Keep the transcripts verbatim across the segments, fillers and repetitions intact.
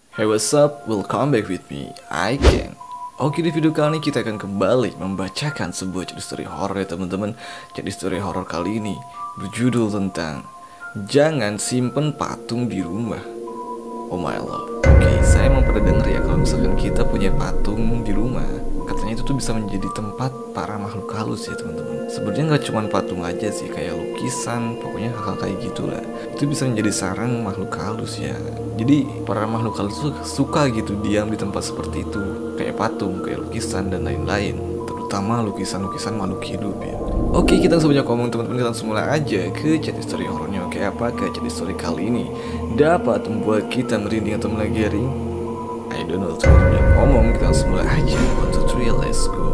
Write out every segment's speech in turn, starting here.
Hey, what's up? Welcome back with me, I Can. Oke, di video kali ini kita akan kembali membacakan sebuah cerita story horror ya teman-teman. Cerita story horror kali ini berjudul tentang Jangan Simpen Patung di Rumah. Oh my love. Oke, saya emang pernah denger ya kalau misalkan kita punya patung di rumah, katanya itu tuh bisa menjadi tempat para makhluk halus ya teman-teman. Sebenarnya nggak cuma patung aja sih, kayak lukisan, pokoknya hal-hal kayak gitulah. Itu bisa menjadi sarang makhluk halus ya. Jadi para makhluk halus tuh suka gitu diam di tempat seperti itu, kayak patung, kayak lukisan dan lain-lain. Terutama lukisan-lukisan makhluk hidup ya. Oke, kita langsung banyak ngomong teman-teman, kita langsung mulai aja ke cerita story horornya. Oke, apakah cerita story kali ini dapat membuat kita merinding atau melegaring? I don't know, terus banyak ngomong, kita langsung mulai aja. One, two, three, let's go.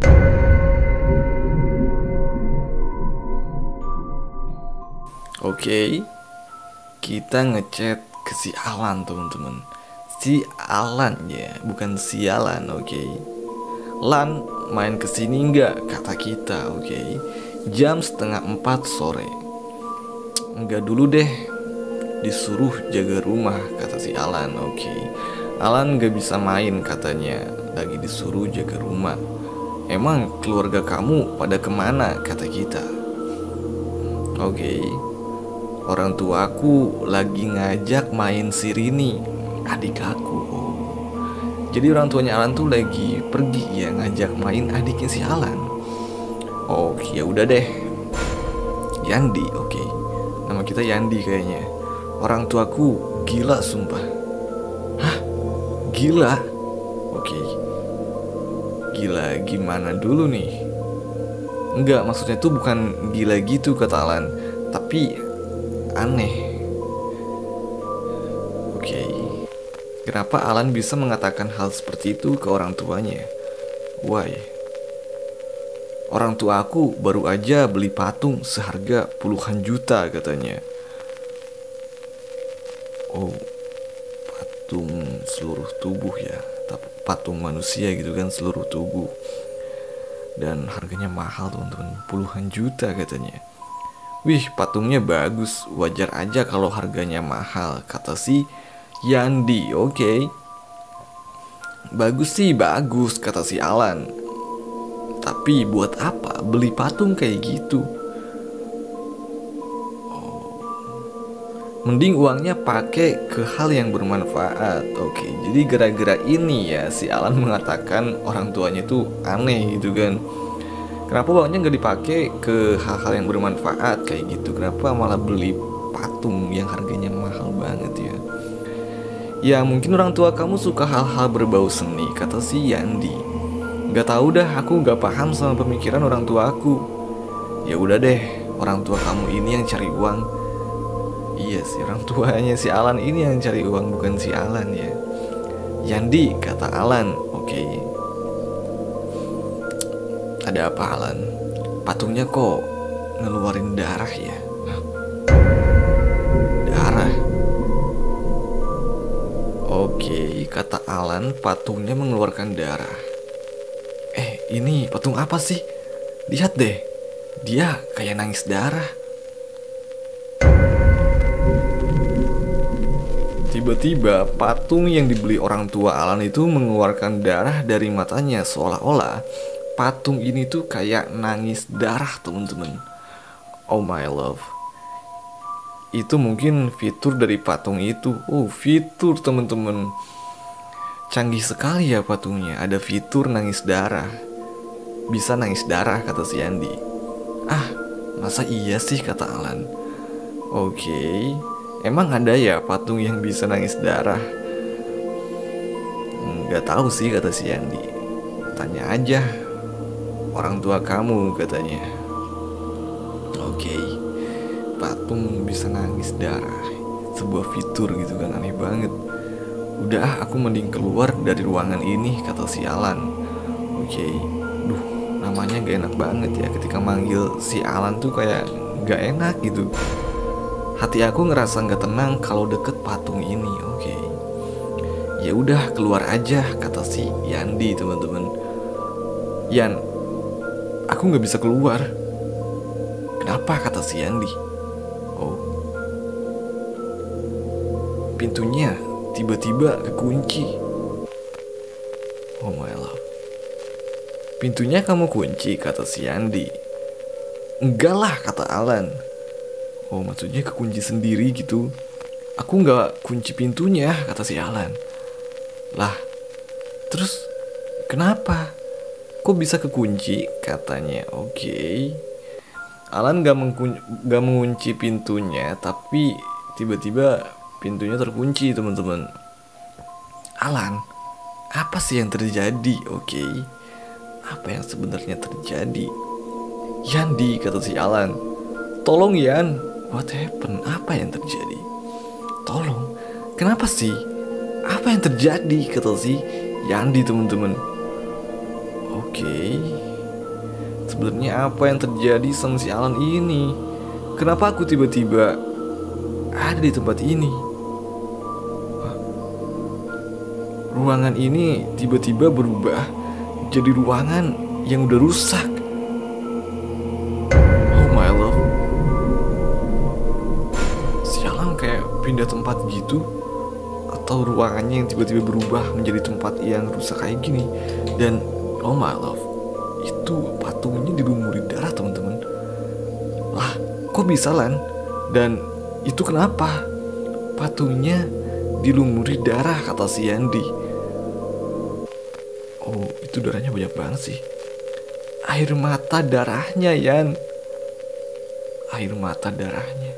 Oke, kita ngechat ke si Alan teman-teman. Si Alan ya, bukan sialan, oke. Lan, main kesini nggak? Kata kita, oke. Jam setengah empat sore. Enggak dulu deh, disuruh jaga rumah, kata si Alan, oke. Alan nggak bisa main katanya, lagi disuruh jaga rumah. Emang keluarga kamu pada kemana? Kata kita. Oke, orang tuaku lagi ngajak main si Rini, adik aku. Oh. Jadi orang tuanya Alan tuh lagi pergi ya ngajak main adiknya si Alan. Oh, ya udah deh. Yandi, oke. Nama kita Yandi kayaknya. Orang tuaku gila sumpah. Hah? Gila? Oke. Gila gimana dulu nih? Enggak, maksudnya tuh bukan gila gitu kata Alan, tapi aneh. Oke. Kenapa Alan bisa mengatakan hal seperti itu ke orang tuanya? Why? Orang tua aku baru aja beli patung seharga puluhan juta katanya. Oh, patung seluruh tubuh ya, patung manusia gitu kan, seluruh tubuh. Dan harganya mahal teman-teman, puluhan juta katanya. Wih, patungnya bagus, wajar aja kalau harganya mahal, kata si Yandi. Oke, okay. Bagus sih bagus, kata si Alan. Tapi buat apa beli patung kayak gitu? Oh. Mending uangnya pakai ke hal yang bermanfaat. Oke, okay. Jadi gara-gara ini ya si Alan mengatakan orang tuanya tuh aneh gitu kan. Kenapa uangnya nggak dipakai ke hal-hal yang bermanfaat kayak gitu? Kenapa malah beli patung yang harganya mahal banget ya? Ya mungkin orang tua kamu suka hal-hal berbau seni, kata si Yandi. Gak tahu dah, aku gak paham sama pemikiran orang tua aku. Ya udah deh, orang tua kamu ini yang cari uang. Iya sih, orang tuanya si Alan ini yang cari uang, bukan si Alan ya. Yandi, kata Alan. Oke. Okay. Ada apa Alan? Patungnya kok ngeluarin darah ya? Hah? Darah? Oke, kata Alan, patungnya mengeluarkan darah. Eh, ini patung apa sih? Lihat deh, dia kayak nangis darah. Tiba-tiba patung yang dibeli orang tua Alan itu mengeluarkan darah dari matanya, seolah-olah patung ini tuh kayak nangis darah teman-teman. Oh my love. Itu mungkin fitur dari patung itu. Oh, fitur teman-teman. Canggih sekali ya patungnya. Ada fitur nangis darah. Bisa nangis darah, kata si Yandi. Ah, masa iya sih, kata Alan. Oke, okay. Emang ada ya patung yang bisa nangis darah? Nggak tahu sih, kata si Yandi. Tanya aja orang tua kamu, katanya. Oke, okay. Patung bisa nangis darah, sebuah fitur gitu kan, aneh banget. Udah, aku mending keluar dari ruangan ini, kata si Alan. Oke, okay. Duh, namanya gak enak banget ya. Ketika manggil si Alan tuh kayak gak enak gitu. Hati aku ngerasa gak tenang kalau deket patung ini. Oke, okay. Ya udah, keluar aja, kata si Yandi teman-teman. Yan, aku gak bisa keluar. Kenapa, kata si Yandi. Oh, pintunya tiba-tiba kekunci. Oh my love. Pintunya kamu kunci, kata si Yandi. Enggak lah, kata Alan. Oh, maksudnya kekunci sendiri gitu. Aku nggak kunci pintunya, kata si Alan. Lah, terus kenapa? Kok bisa kekunci? Katanya. Oke. Okay. Alan gak, mengkun- gak mengunci pintunya, tapi tiba-tiba pintunya terkunci, teman-teman. Alan, apa sih yang terjadi? Oke. Okay. Apa yang sebenarnya terjadi? Yandi, kata si Alan. Tolong Yan, what happened? Apa yang terjadi? Tolong, kenapa sih? Apa yang terjadi? Kata si Yandi, teman-teman. Oke. Okay. Sebenarnya apa yang terjadi sama si Alan ini? Kenapa aku tiba-tiba ada di tempat ini? Hah? Ruangan ini tiba-tiba berubah jadi ruangan yang udah rusak. Oh my love. Si Alan kayak pindah tempat gitu, atau ruangannya yang tiba-tiba berubah menjadi tempat yang rusak kayak gini. Dan oh my love, itu patungnya dilumuri darah, teman-teman. Lah, kok bisa Lan? Dan itu kenapa? Patungnya dilumuri darah, kata si Yandi. Oh, itu darahnya banyak banget sih. Air mata darahnya, Yan. Air mata darahnya.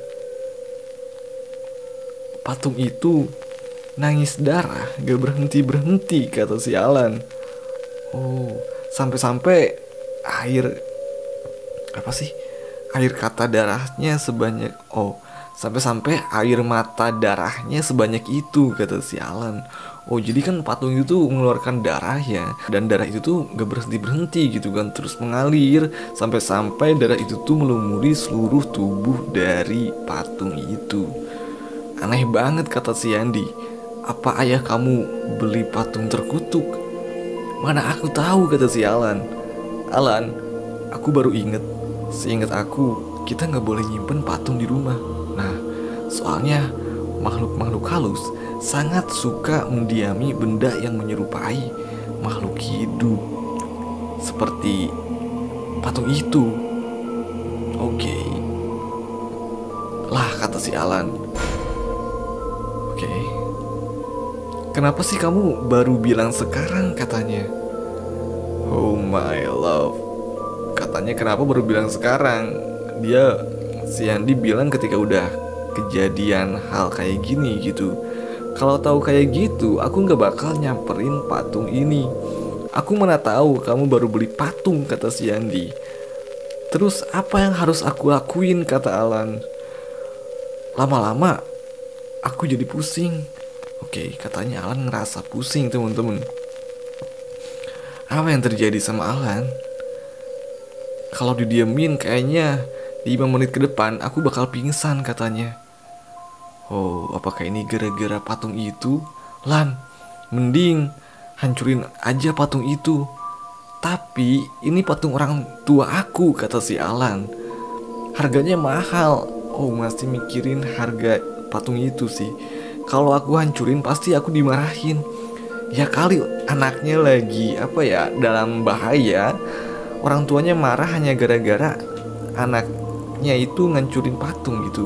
Patung itu nangis darah, gak berhenti-berhenti, kata si Alan. Oh, sampai-sampai air apa sih? Air kata darahnya sebanyak oh, sampai-sampai air mata darahnya sebanyak itu, kata si Alan. Oh, jadi kan patung itu mengeluarkan darah ya, dan darah itu tuh gak berhenti-berhenti gitu kan, terus mengalir sampai-sampai darah itu tuh melumuri seluruh tubuh dari patung itu. Aneh banget, kata si Yandi. Apa ayah kamu beli patung terkutuk? Mana aku tahu, kata si Alan. Alan, aku baru inget. Seingat aku, kita gak boleh nyimpen patung di rumah. Nah, soalnya makhluk-makhluk halus sangat suka mendiami benda yang menyerupai makhluk hidup, seperti patung itu. Oke. Okay. Lah, kata si Alan. Oke. Okay. Kenapa sih kamu baru bilang sekarang, katanya. Oh my love. Katanya kenapa baru bilang sekarang? Dia, si Andi bilang ketika udah kejadian hal kayak gini gitu. Kalau tahu kayak gitu, aku gak bakal nyamperin patung ini. Aku mana tahu kamu baru beli patung, kata si Andi. Terus apa yang harus aku lakuin, kata Alan. Lama-lama aku jadi pusing. Oke, katanya Alan ngerasa pusing, teman-teman. Apa yang terjadi sama Alan? Kalau didiemin kayaknya lima menit ke depan aku bakal pingsan, katanya. Oh, apakah ini gara-gara patung itu? Lan, mending hancurin aja patung itu. Tapi ini patung orang tua aku, kata si Alan. Harganya mahal. Oh, masih mikirin harga patung itu sih. Kalau aku hancurin pasti aku dimarahin. Ya kali anaknya lagi apa ya, dalam bahaya. Orang tuanya marah hanya gara-gara anaknya itu ngancurin patung gitu.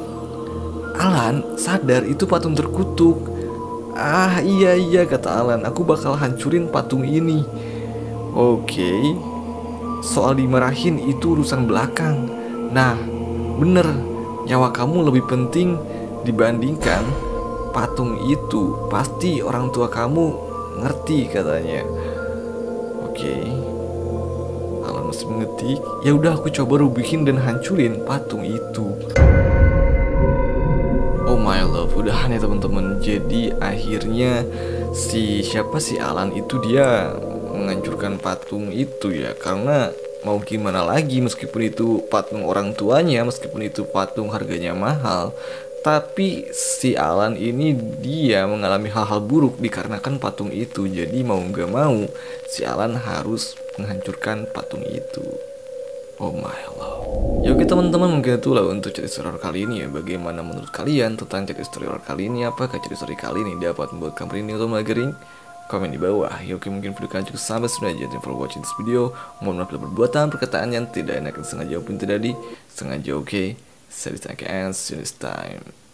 Alan sadar itu patung terkutuk. Ah iya iya, kata Alan, aku bakal hancurin patung ini. Oke, soal dimarahin itu urusan belakang. Nah bener, nyawa kamu lebih penting dibandingkan patung itu. Pasti orang tua kamu ngerti, katanya. Oke, Alan masih mengetik. Ya udah, aku coba rubuhin dan hancurin patung itu. Oh my love, udahan ya teman-teman. Jadi akhirnya si siapa si Alan itu dia menghancurkan patung itu ya, karena mau gimana lagi, meskipun itu patung orang tuanya, meskipun itu patung harganya mahal, tapi si Alan ini dia mengalami hal-hal buruk dikarenakan patung itu. Jadi mau gak mau si Alan harus menghancurkan patung itu. Oh my lord. Ya oke teman-teman, mungkin itulah untuk cerita story horror kali ini ya. Bagaimana menurut kalian tentang cerita story horror kali ini? Apakah cerita story kali ini dapat membuat kamu ini atau magering? Komen di bawah. Ya oke, mungkin video kalian cukup sampai sudah aja. Thank you for watching this video. Mohon maaf bila perbuatan perkataan yang tidak enak dan sengaja pun tidak di sengaja. Oke, saya disangka and see you next time.